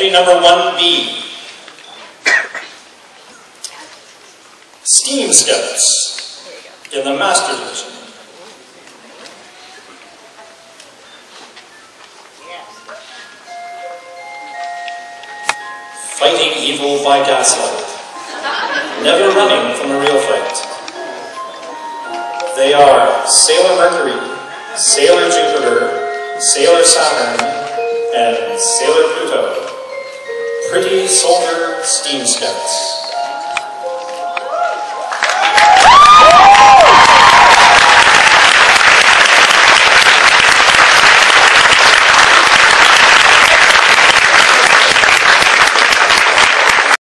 Entry number 1B. Steam Scouts in the Master Division. Fighting evil by gaslight. Never running from a real fight. They are Sailor Mercury, Sailor Jupiter, Sailor Saturn, and Sailor Pluto. Pretty Soldier Steam Scouts.